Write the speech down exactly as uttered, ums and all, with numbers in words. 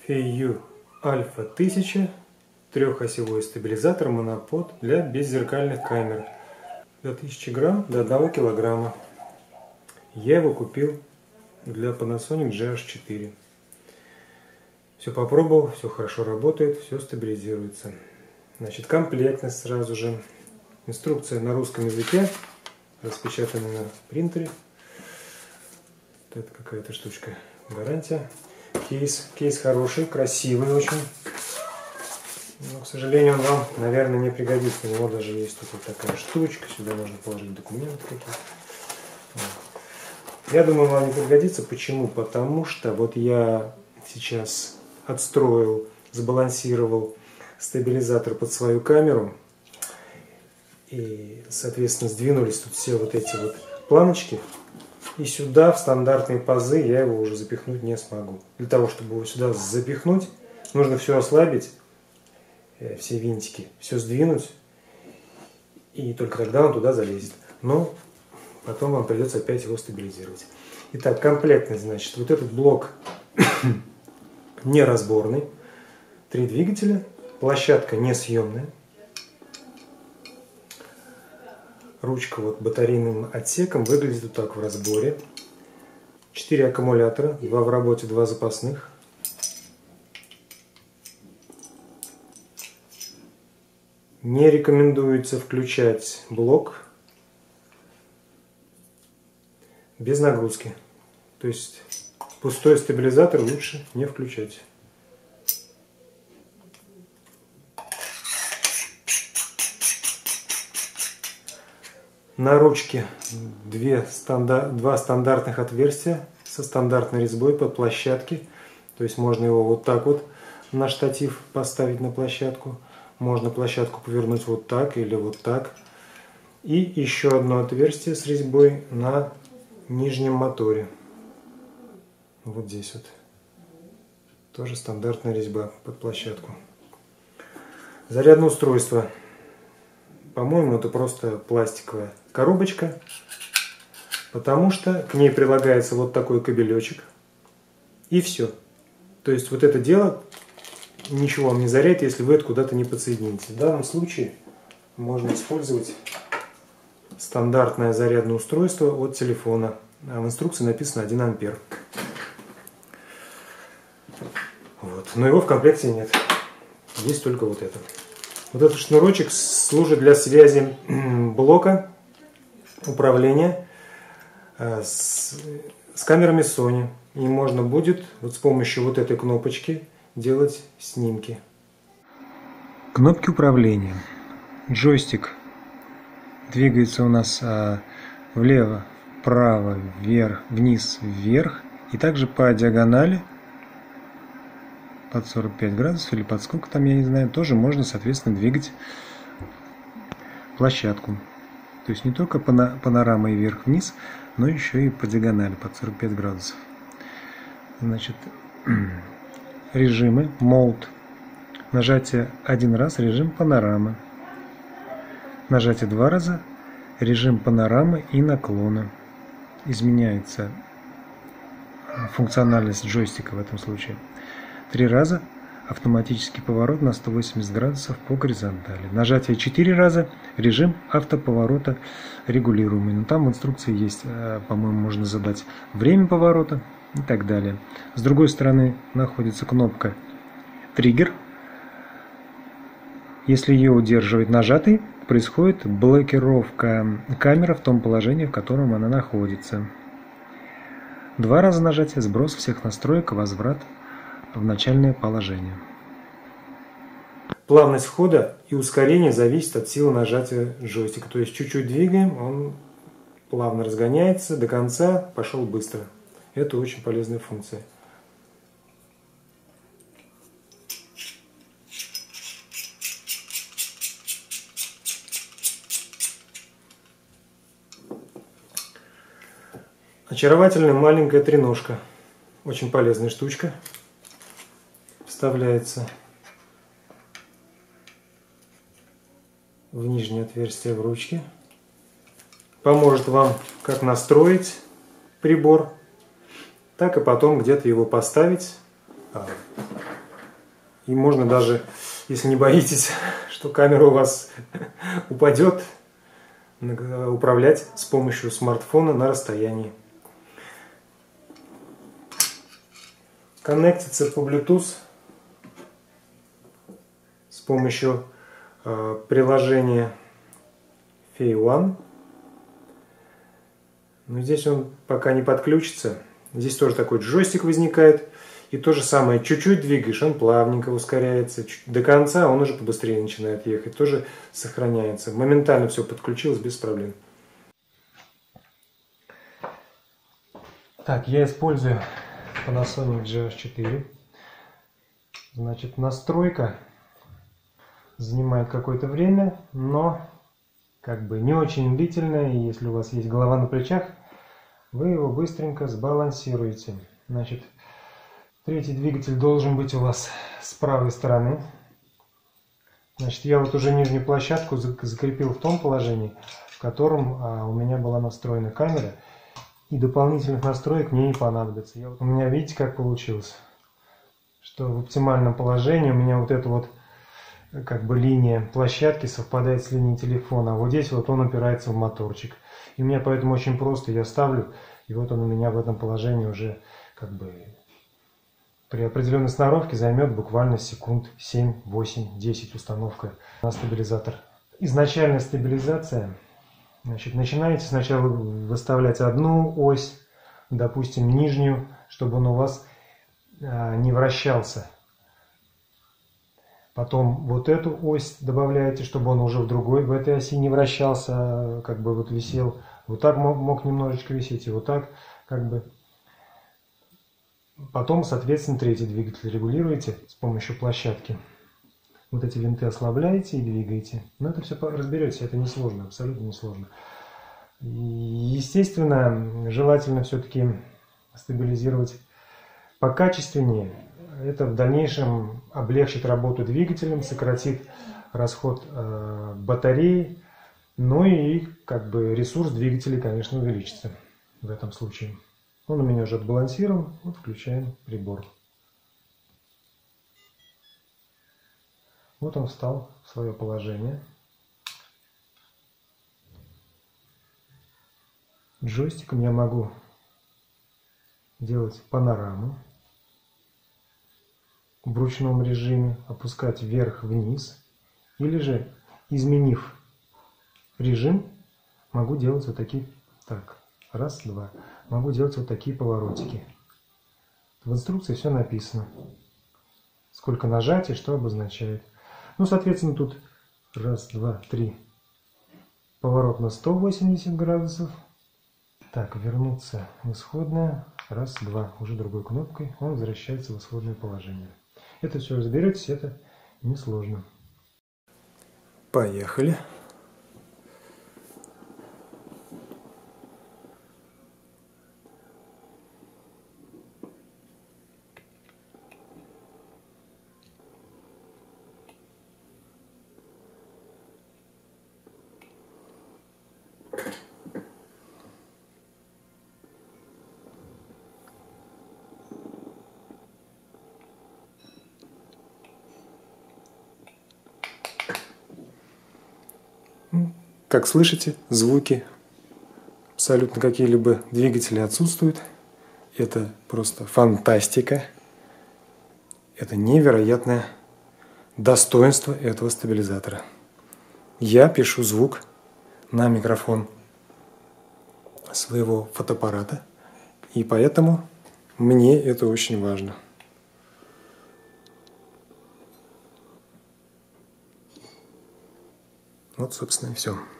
эй ю Альфа тысяча, трехосевой стабилизатор монопод для беззеркальных камер. До тысячи грамм до одного килограмма. Я его купил для Panasonic джи эйч четыре. Все попробовал, все хорошо работает, все стабилизируется. Значит, комплектность сразу же. Инструкция на русском языке, распечатана на принтере. Вот это какая-то штучка, гарантия. Кейс, кейс хороший, красивый очень. Но, к сожалению, он вам, наверное, не пригодится. У него даже есть тут вот такая штучка. Сюда можно положить документы какие-то. Я думаю, вам не пригодится. Почему? Потому что вот я сейчас отстроил, сбалансировал стабилизатор под свою камеру. И, соответственно, сдвинулись тут все вот эти вот планочки. И сюда, в стандартные пазы, я его уже запихнуть не смогу. Для того, чтобы его сюда запихнуть, нужно все ослабить, все винтики, все сдвинуть. И только тогда он туда залезет. Но потом вам придется опять его стабилизировать. Итак, комплектность, значит, вот этот блок неразборный. Три двигателя, площадка несъемная. Ручка вот батарейным отсеком выглядит вот так в разборе. Четыре аккумулятора, два в работе, два запасных. Не рекомендуется включать блок без нагрузки. То есть пустой стабилизатор лучше не включать. На ручке две стандар... два стандартных отверстия со стандартной резьбой под площадки. То есть можно его вот так вот на штатив поставить на площадку. Можно площадку повернуть вот так или вот так. И еще одно отверстие с резьбой на нижнем моторе. Вот здесь вот. Тоже стандартная резьба под площадку. Зарядное устройство. По-моему, это просто пластиковая коробочка, потому что к ней прилагается вот такой кабелечек, и все. То есть вот это дело ничего вам не заряет, если вы это куда-то не подсоедините. В данном случае можно использовать стандартное зарядное устройство от телефона. А в инструкции написано один ампер. Вот. Но его в комплекте нет. Есть только вот это. Вот этот шнурочек служит для связи блока управления с, с камерами Sony. И можно будет вот с помощью вот этой кнопочки делать снимки. Кнопки управления. Джойстик двигается у нас а, влево, вправо, вверх, вниз, вверх. И также по диагонали под сорок пять градусов или под сколько там, я не знаю, тоже можно, соответственно, двигать площадку. То есть не только панорамой вверх-вниз, но еще и по диагонали под сорок пять градусов. Значит, режимы, Mode. Нажатие один раз, режим панорамы. Нажатие два раза, режим панорамы и наклона. Изменяется функциональность джойстика в этом случае. Три раза автоматический поворот на сто восемьдесят градусов по горизонтали. Нажатие четыре раза, режим автоповорота регулируемый. Но там в инструкции есть, по-моему, можно задать время поворота и так далее. С другой стороны находится кнопка триггер. Если ее удерживать нажатой, происходит блокировка камеры в том положении, в котором она находится. Два раза нажатие, сброс всех настроек, возврат в начальное положение. Плавность входа и ускорение зависит от силы нажатия джойстика. То есть чуть-чуть двигаем, он плавно разгоняется, до конца пошел быстро. Это очень полезная функция. Очаровательная маленькая треножка. Очень полезная штучка. Вставляется в нижнее отверстие в ручке. Поможет вам как настроить прибор, так и потом где-то его поставить И можно даже, если не боитесь, что камера у вас упадет, управлять с помощью смартфона на расстоянии. Коннектится по Bluetooth с помощью э, приложения Fei One. Но здесь он пока не подключится. Здесь тоже такой джойстик возникает. И то же самое, чуть-чуть двигаешь, он плавненько ускоряется. До конца он уже побыстрее начинает ехать. Тоже сохраняется. Моментально все подключилось без проблем. Так, я использую Panasonic джи эс четыре. Значит, настройка занимает какое-то время, но как бы не очень длительная. И если у вас есть голова на плечах, вы его быстренько сбалансируете. Значит, третий двигатель должен быть у вас с правой стороны. Значит, я вот уже нижнюю площадку закрепил в том положении, в котором а, у меня была настроена камера. И дополнительных настроек мне не понадобится. Я, у меня, видите, как получилось? Что в оптимальном положении у меня вот эта вот как бы линия площадки совпадает с линией телефона. А вот здесь вот он упирается в моторчик. И у меня поэтому очень просто, я ставлю, и вот он у меня в этом положении уже как бы при определенной сноровке займет буквально секунд семь, восемь, десять установка на стабилизатор. Изначальная стабилизация. Значит, начинаете сначала выставлять одну ось, допустим, нижнюю, чтобы он у вас а, не вращался. Потом вот эту ось добавляете, чтобы он уже в другой, в этой оси не вращался, как бы вот висел. Вот так мог, мог немножечко висеть, и вот так, как бы. Потом, соответственно, третий двигатель регулируете с помощью площадки. Вот эти винты ослабляете и двигаете. Но это все разберетесь, это несложно, абсолютно несложно. И, естественно, желательно все-таки стабилизировать покачественнее. Это в дальнейшем облегчит работу двигателем, сократит расход э, батареи, ну и как бы ресурс двигателя, конечно, увеличится в этом случае. Он у меня уже отбалансирован, вот включаем прибор. Вот он встал в свое положение. Джойстиком я могу делать панораму в ручном режиме, опускать вверх-вниз. Или же, изменив режим, могу делать вот такие, так, раз, два, могу делать вот такие поворотики. В инструкции все написано. Сколько нажатий, что обозначает. Ну, соответственно, тут раз, два, три. Поворот на сто восемьдесят градусов. Так, вернуться в исходное. Раз, два. Уже другой кнопкой он возвращается в исходное положение. Это все разберетесь, это несложно. Поехали. Как слышите, звуки, абсолютно какие-либо двигатели отсутствуют. Это просто фантастика. Это невероятное достоинство этого стабилизатора. Я пишу звук на микрофон своего фотоаппарата, и поэтому мне это очень важно. Вот, собственно, и все.